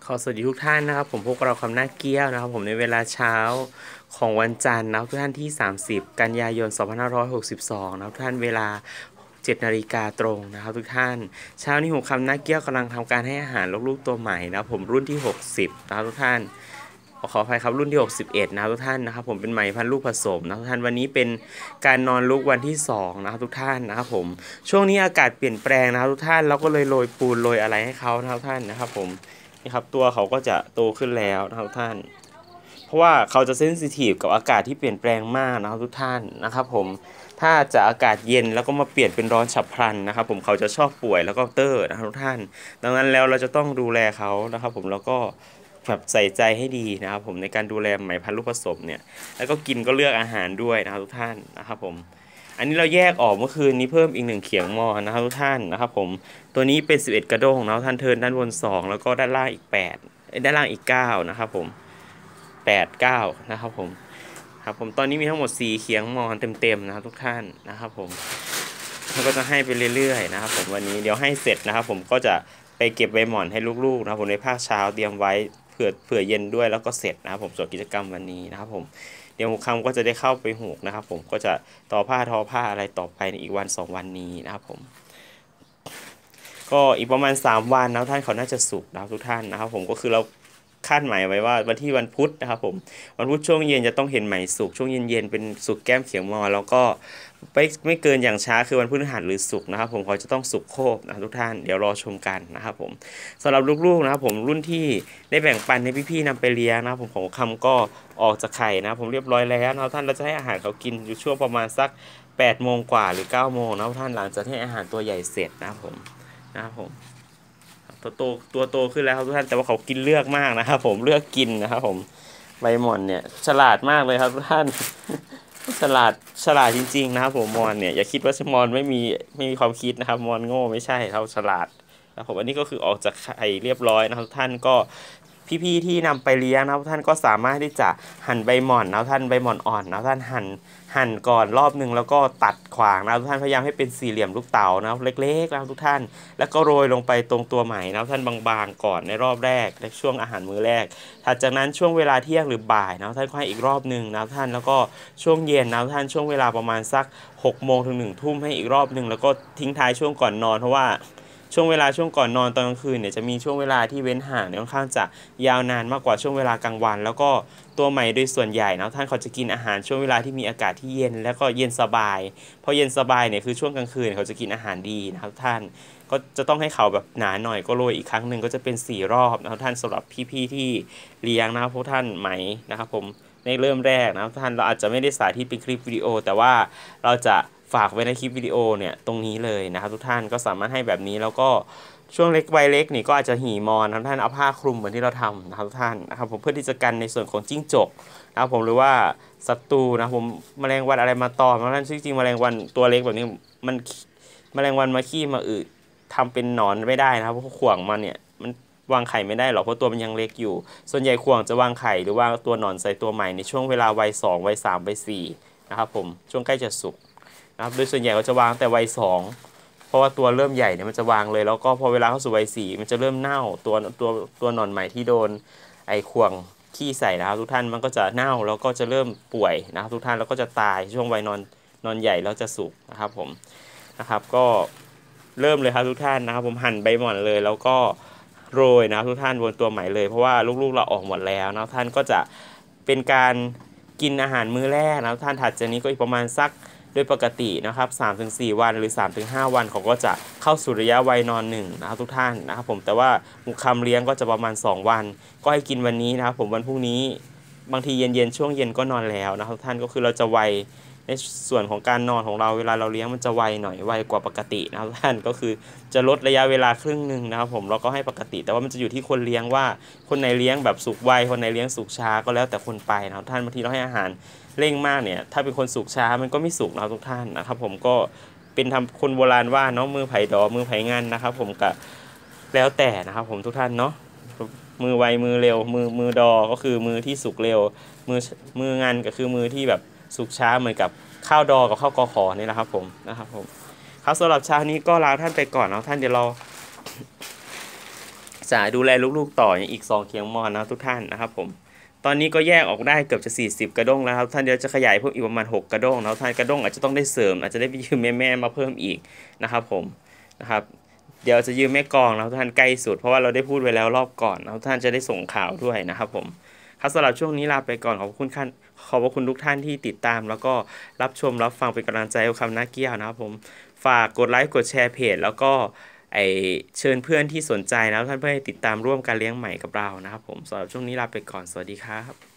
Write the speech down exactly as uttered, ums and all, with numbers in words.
ขอสวัสดีทุกท่านนะครับผมพวกเราคำหน้าเกี้ยวนะครับผมในเวลาเช้าของวันจันทร์นะครับทุกท่านที่สามสิบกันยายนสองพันห้าร้อยหกสิบสองนะครับทุกท่านเวลาเจ็ดนาฬิกาตรงนะครับทุกท่านเช้านี้ผมคำหน้าเกี้ยวกำลังทำการให้อาหารลูกๆตัวใหม่นะครับผมรุ่นที่หกสิบนะครับทุกท่านขออภัยครับรุ่นที่หกสิบเอ็ดนะครับทุกท่านนะครับผมเป็นไหมพันธุ์ลูกผสมนะทุกท่านวันนี้เป็นการนอนลูกวันที่สองนะครับทุกท่านนะครับผมช่วงนี้อากาศเปลี่ยนแปลงนะครับทุกท่านเราก็เลยโรยปูนโรยอะไรให้เขานะครับท่านนะครับผมนี่ครับตัวเขาก็จะโตขึ้นแล้วนะครับท่านเพราะว่าเขาจะเซนซิทีฟกับอากาศที่เปลี่ยนแปลงมากนะครับทุกท่านนะครับผมถ้าจะอากาศเย็นแล้วก็มาเปลี่ยนเป็นร้อนฉับพลันนะครับผมเขาจะชอบป่วยแล้วก็เตอร์นะครับทุกท่านดังนั้นแล้วเราจะต้องดูแลเขานะครับผมแล้วก็แบบใส่ใจให้ดีนะครับผมในการดูแลไหมพันธุ์ลูกผสมเนี่ยแล้วก็กินก็เลือกอาหารด้วยนะครับทุกท่านนะครับผมอันนี้เราแยกออกเมื่อคืนนี้เพิ่มอีกหนึ่งเขียงมอนะครับทุกท่านนะครับผมตัวนี้เป็นสิบเอ็ดกระด้งนะครับท่านเทิร์นด้านบนสองแล้วก็ด้านล่างอีกแปดด้านล่างอีกเก้านะครับผมแปด เก้านะครับผมครับผมตอนนี้มีทั้งหมดสี่เขียงมอนเต็มๆนะครับทุกท่านนะครับผมแล้วก็จะให้ไปเรื่อยๆนะครับผมวันนี้เดี๋ยวให้เสร็จนะครับผมก็จะไปเก็บใบหม่อนให้ลูกๆนะครับผมในภาคเช้าเตรียมไว้เผื่อเผื่อเย็นด้วยแล้วก็เสร็จนะครับผมส่วนกิจกรรมวันนี้นะครับผมเดี๋ยวหัวค่ำก็จะได้เข้าไปหูกนะครับผมก็จะต่อผ้าทอผ้าอะไรต่อไปในอีกวันสองวันนี้นะครับผมก็อีกประมาณสามวันนะท่านเขาน่าจะสุกนะครับทุกท่านนะครับผมก็คือเราคาดหมายไว้ว่าวันที่วันพุธนะครับผมวันพุธช่วงเย็นจะต้องเห็นไหมสุกช่วงเย็นๆเป็นสุกแก้มเขียวมอแล้วก็ไม่ไม่เกินอย่างช้าคือวันพฤหัสหรือศุกร์นะครับผมเขาจะต้องสุกโคบนะทุกท่านเดี๋ยวรอชมกันนะครับผมสำหรับลูกๆนะครับผมรุ่นที่ได้แบ่งปันให้พี่ๆนำไปเลี้ยงนะครับผมของคำก็ออกจากไข่นะผมเรียบร้อยแล้วนะท่านเราจะให้อาหารเขากินอยู่ช่วงประมาณสักแปดโมงกว่าหรือเก้าโมงนะท่านหลังจากให้อาหารตัวใหญ่เสร็จนะครับผมนะครับผมตัวโตตัวโตขึ้นแล้วครับทุกท่านแต่ว่าเขากินเลือกมากนะครับผมเลือกกินนะครับผมใบหม่อนเนี่ยฉลาดมากเลยครับทุกท่านฉลาดฉลาดจริงๆนะครับผมมอนเนี่ยอย่าคิดว่ามอนไม่มีไม่มีความคิดนะครับมอนโง่ไม่ใช่เขาฉลาดนะครับผมอันนี้ก็คือออกจากไข่เรียบร้อยนะครับท่านก็พี่ๆที่นำไปเลี้ยงนะครับท่านก็สามารถที่จะหั่นใบหม่อนนะท่านใบหม่อนอ่อนนะท่านหั่นหั่นก่อนรอบหนึ่งแล้วก็ตัดขวางนะทุกท่านพยายามให้เป็นสี่เหลี่ยมลูกเต๋านะเล็กๆนะทุกท่านแล้วก็โรยลงไปตรงตัวไหมนะท่านบางๆก่อนในรอบแรกในช่วงอาหารมื้อแรกถัดจากนั้นช่วงเวลาเที่ยงหรือบ่ายนะท่านก็ให้อีกรอบหนึ่งนะท่านแล้วก็ช่วงเย็นนะท่านช่วงเวลาประมาณสักหกโมงถึงหนึ่งทุ่มให้อีกรอบหนึ่งแล้วก็ทิ้งท้ายช่วงก่อนนอนเพราะว่าช่วงเวลาช่วงก่อนนอนตอนกลางคืนเนี่ยจะมีช่วงเวลาที่เว้นห่างเนี่ยค่อนข้างจะยาวนานมากกว่าช่วงเวลากลางวันแล้วก็ตัวใหม่โดยส่วนใหญ่นะท่านเขาจะกินอาหารช่วงเวลาที่มีอากาศที่เย็นแล้วก็เย็นสบายพอเย็นสบายเนี่ยคือช่วงกลางคืนเขาจะกินอาหารดีนะครับท่านก็จะต้องให้เขาแบบหนาหน่อยก็โรยอีกครั้งหนึ่งก็จะเป็นสี่รอบนะครับท่านสำหรับพี่ๆที่เลี้ยงนะครับพวกท่านไหมนะครับผมในเริ่มแรกนะครับท่านเราอาจจะไม่ได้สาธิตเป็นคลิปวิดีโอแต่ว่าเราจะฝากไว้ในคลิปวิดีโอเนี่ยตรงนี้เลยนะครับทุกท่านก็สามารถให้แบบนี้แล้วก็ช่วงเล็กใบเล็กนี่ก็อาจจะหีมอนนะท่านเอาผ้าคลุมเหมือนที่เราทำนะครับทุกท่านนะครับผมเพื่อที่จะกันในส่วนของจิ้งจกนะครับผมหรือว่าศัตรูนะผมแมลงวันอะไรมาตอมนะท่านจริงๆแมลงวันตัวเล็กแบบนี้มันแมลงวันมาขี้มาอึทำเป็นหนอนไม่ได้นะครับเพราะข่วงมันเนี่ยมันวางไข่ไม่ได้หรอกเพราะตัวมันยังเล็กอยู่ส่วนใหญ่ข่วงจะวางไข่หรือว่าตัวหนอนใส่ตัวใหม่ในช่วงเวลาวัยสองวัยสามวัยสี่นะครับผมช่วงใกล้จะสุกนะครับโดยส่วนใหญ่เขาจะวางแต่วัยสองเพราะว่าตัวเริ่มใหญ่เนี่ยมันจะวางเลยแล้วก็พอเวลาเข้าสู่วัยสี่มันจะเริ่มเน่าตัวตัวตัวหนอนใหม่ที่โดนไอ้ข่วงขี้ใส่นะครับทุกท่านมันก็จะเน่าแล้วก็จะเริ่มป่วยนะครับทุกท่านแล้วก็จะตายช่วงวัยนอนนอนใหญ่แล้วจะสุกนะครับผมนะครับก็เริ่มเลยครับทุกท่านนะครับผมหั่นใบหม่อนเลยแล้วก็โรยนะครับทุกท่านบนตัวใหม่เลยเพราะว่าลูกๆเราออกหมดแล้วนะท่านก็จะเป็นการกินอาหารมื้อแรกนะท่านถัดจากนี้ก็อีกประมาณสักโดยปกตินะครับ สามถึงสี่ วันหรือ สามถึงห้า วันเขาก็จะเข้าสู่ระยะวัยนอนหนึ่งนะครับทุกท่านนะครับผมแต่ว่าหมูคำเลี้ยงก็จะประมาณสองวันก็ให้กินวันนี้นะครับผมวันพรุ่งนี้บางทีเย็นๆช่วงเย็นก็นอนแล้วนะครับทุกท่านก็คือเราจะไวในส่วนของการนอนของเราเวลาเราเลี้ยงมันจะไวหน่อยไวกว่าปกตินะครับท่านก็คือจะลดระยะเวลาครึ่งหนึ่งนะครับผมเราก็ให้ปกติแต่ว่ามันจะอยู่ที่คนเลี้ยงว่าคนไหนเลี้ยงแบบสุกไวคนไหนเลี้ยงสุกช้าก็แล้วแต่คนไปนะครับท่านบางทีเราให้อาหารเร่งมากเนี่ยถ้าเป็นคนสุกช้ามันก็ไม่สุกนะทุกท่านนะครับผมก็เป็นทำคนโบราณว่าเนาะมือไผ่ดอมือไผ่งานนะครับผมก็แล้วแต่นะครับผมทุกท่านเนาะมือไวมือเร็วมือมือดอก็คือมือที่สุกเร็วมือมืองานก็คือมือที่แบบสุกช้าเหมือนกับข้าวดอกับข้าวกอขอนี่แหละครับผมนะครับผมครับสำหรับเช้านี้ก็ลาท่านไปก่อนนะท่านเดี๋ยวเราจะดูแลลูกๆต่ออีกสองเขียงมอนนะทุกท่านนะครับผมตอนนี้ก็แยกออกได้เกือบจะสี่สิบกระด้งแล้วครับท่านเดี๋ยวจะขยายเพิ่มอีกประมาณหกกระด้งแล้วท่านกระด้งอาจจะต้องได้เสริมอาจจะได้ไปยืมแม่ๆมาเพิ่มอีกนะครับผมนะครับเดี๋ยวจะยืมแม่กองแล้วท่านใกล้สุดเพราะว่าเราได้พูดไว้แล้วรอบก่อนแล้วท่านจะได้ส่งข่าวด้วยนะครับผมครับสำหรับช่วงนี้ลาไปก่อนขอบคุณท่านขอบคุณทุกท่านที่ติดตามแล้วก็รับชมรับฟังเป็นกำลังใจให้คำนักเกี้ยวนะครับผมฝากกดไลค์กดแชร์เพจแล้วก็ไอเชิญเพื่อนที่สนใจนะท่านเพื่อให้ติดตามร่วมการเลี้ยงใหม่กับเรานะครับผมสำหรับช่วงนี้ลาไปก่อนสวัสดีครับ